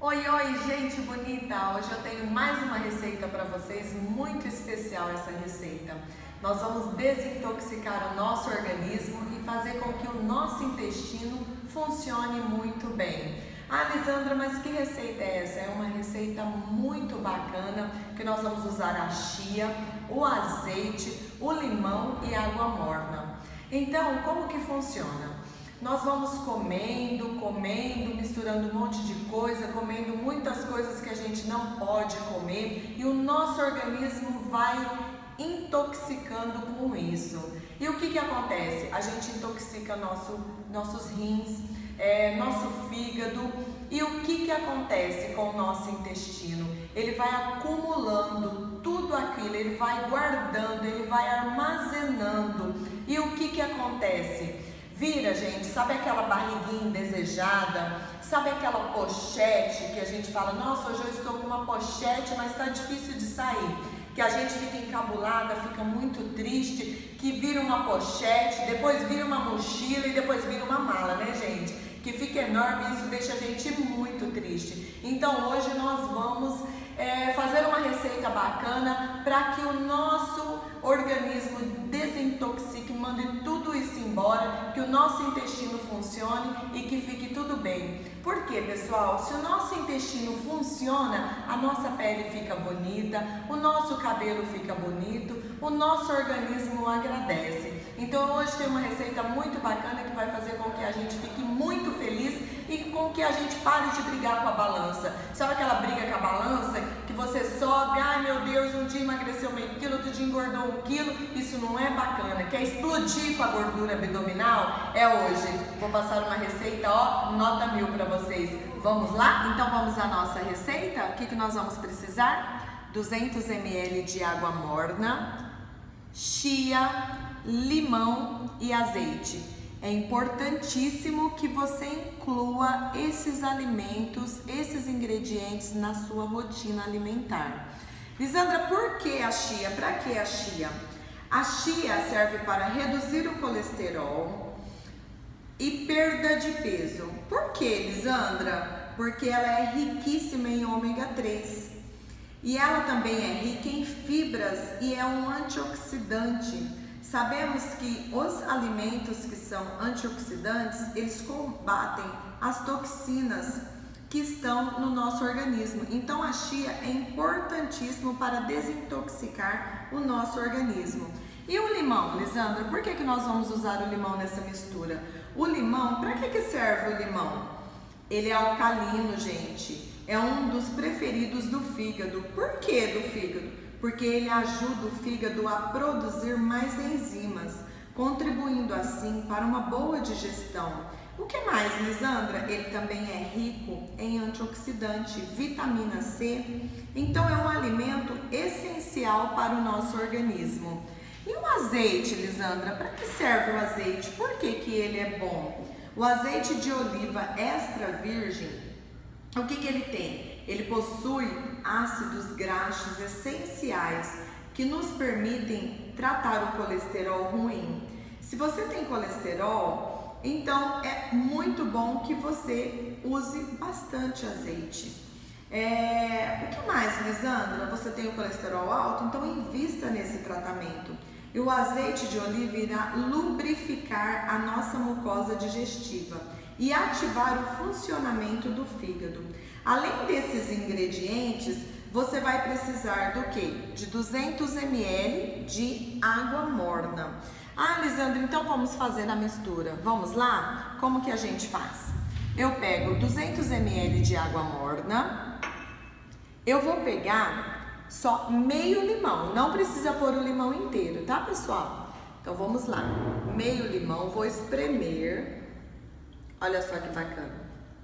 Oi, oi, gente bonita! Hoje eu tenho mais uma receita para vocês, muito especial essa receita. Nós vamos desintoxicar o nosso organismo e fazer com que o nosso intestino funcione muito bem. Ah, Lisandra, mas que receita é essa? É uma receita muito bacana que nós vamos usar a chia, o azeite, o limão e água morna. Então, como que funciona? Nós vamos comendo, misturando um monte de coisa, comendo muitas coisas que a gente não pode comer e o nosso organismo vai intoxicando com isso. E o que acontece? A gente intoxica nossos rins, nosso fígado. E o que acontece com o nosso intestino? Ele vai acumulando tudo aquilo, ele vai guardando, ele vai armazenando. E o que acontece? Vira, gente, sabe aquela barriguinha indesejada? Sabe aquela pochete que a gente fala, nossa, hoje eu estou com uma pochete, mas está difícil de sair. Que a gente fica encabulada, fica muito triste, que vira uma pochete, depois vira uma mochila e depois vira uma mala, né, gente? Que fica enorme e isso deixa a gente muito triste. Então hoje nós vamos fazer uma receita bacana para que o nosso organismo desintoxique, mande tudo isso embora, que o nosso intestino funcione e que fique tudo bem. Por quê, pessoal? Se o nosso intestino funciona, a nossa pele fica bonita, o nosso cabelo fica bonito, o nosso organismo agradece. Então hoje tem uma receita muito bacana que vai fazer com que a gente fique muito feliz e com que a gente pare de brigar com a balança. Sabe aquela briga com a balança que você sobe, ai meu Deus, um dia emagreceu meio quilo, outro dia engordou 1 quilo, isso não é bacana. Quer explodir com a gordura abdominal? É hoje. Vou passar uma receita, ó, nota 1000 para vocês. Vamos lá? Então vamos à nossa receita. O que nós vamos precisar? 200 ml de água morna, chia, limão e azeite. É importantíssimo que você inclua esses alimentos, esses ingredientes na sua rotina alimentar. Lisandra, por que a chia? Para que a chia? A chia serve para reduzir o colesterol e perda de peso. Por que, Lisandra? Porque ela é riquíssima em ômega 3. E ela também é rica em fibras e é um antioxidante. Sabemos que os alimentos que são antioxidantes, eles combatem as toxinas que estão no nosso organismo. Então a chia é importantíssimo para desintoxicar o nosso organismo. E o limão, Lisandra, por que nós vamos usar o limão nessa mistura? O limão, para que serve o limão? Ele é alcalino, gente. É um dos preferidos do fígado. Por que do fígado? Porque ele ajuda o fígado a produzir mais enzimas, contribuindo assim para uma boa digestão. O que mais, Lisandra? Ele também é rico em antioxidante, vitamina C, então é um alimento essencial para o nosso organismo. E o azeite, Lisandra? Para que serve o azeite? Por que ele é bom? O azeite de oliva extra virgem, o que ele tem? Ele possui ácidos graxos essenciais que nos permitem tratar o colesterol ruim. Se você tem colesterol, então é muito bom que você use bastante azeite. O que mais, Lisandra? Você tem o colesterol alto? Então invista nesse tratamento. E o azeite de oliva irá lubrificar a nossa mucosa digestiva e ativar o funcionamento do fígado. Além desses ingredientes, você vai precisar do quê? De 200 ml de água morna. Ah, Lisandra, então vamos fazer a mistura. Vamos lá? Como que a gente faz? Eu pego 200 ml de água morna. Eu vou pegar só meio limão. Não precisa pôr o limão inteiro, tá, pessoal? Então vamos lá. Meio limão, vou espremer. Olha só que bacana.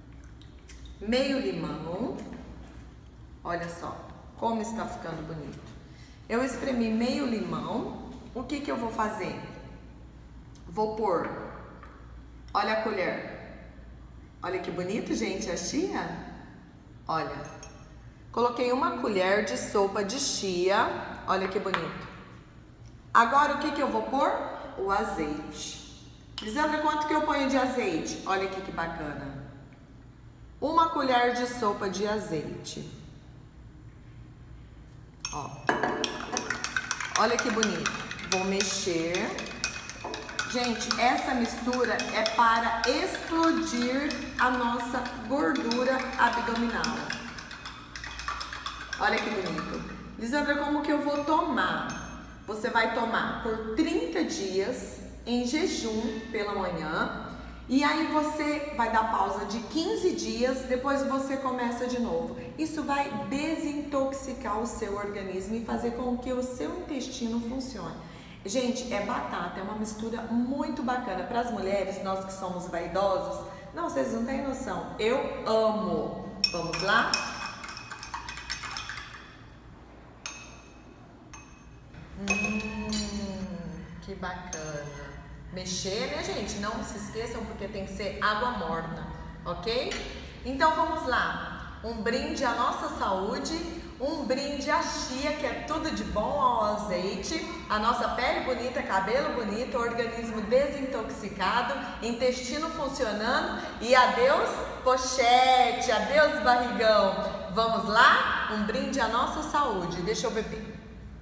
Meio limão, olha só como está ficando bonito. Eu espremi meio limão, o que eu vou fazer? Vou pôr, olha a colher, olha que bonito, gente, a chia, olha, coloquei 1 colher de sopa de chia, olha que bonito. Agora o que eu vou pôr? O azeite. Lisandra, quanto que eu ponho de azeite? Olha aqui que bacana. 1 colher de sopa de azeite. Ó, olha que bonito. Vou mexer. Gente, essa mistura é para explodir a nossa gordura abdominal. Olha que bonito. Lisandra, como que eu vou tomar? Você vai tomar por 30 dias em jejum pela manhã. E aí você vai dar pausa de 15 dias, depois você começa de novo. Isso vai desintoxicar o seu organismo e fazer com que o seu intestino funcione. Gente, é batata, é uma mistura muito bacana. Para as mulheres, nós que somos vaidosas, não, vocês não têm noção, eu amo. Vamos lá? Que bacana. Mexer, né, gente? Não se esqueçam, porque tem que ser água morna, ok? Então vamos lá. Um brinde à nossa saúde, um brinde à chia, que é tudo de bom, ao azeite, a nossa pele bonita, cabelo bonito, organismo desintoxicado, intestino funcionando e adeus pochete, adeus barrigão. Vamos lá? Um brinde à nossa saúde. Deixa eu beber.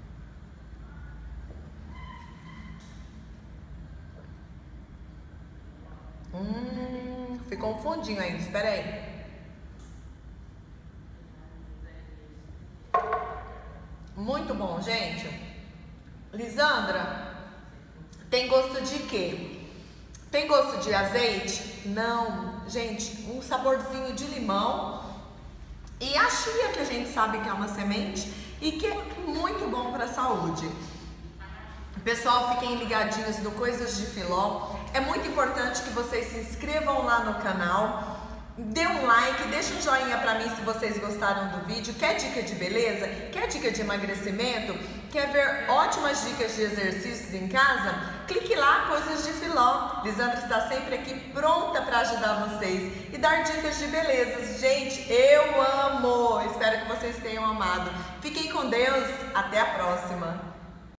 Ficou um fundinho ainda, espera aí. Muito bom, gente. Lisandra, tem gosto de quê? Tem gosto de azeite? Não, gente, um saborzinho de limão. E a chia, que a gente sabe que é uma semente e que é muito bom para a saúde. Pessoal, fiquem ligadinhos no Coisas de Filó. É muito importante que vocês se inscrevam lá no canal, dê um like, deixa um joinha pra mim se vocês gostaram do vídeo. Quer dica de beleza? Quer dica de emagrecimento? Quer ver ótimas dicas de exercícios em casa? Clique lá, Coisas de Filó. Lisandra está sempre aqui pronta para ajudar vocês e dar dicas de beleza. Gente, eu amo! Espero que vocês tenham amado. Fiquem com Deus, até a próxima!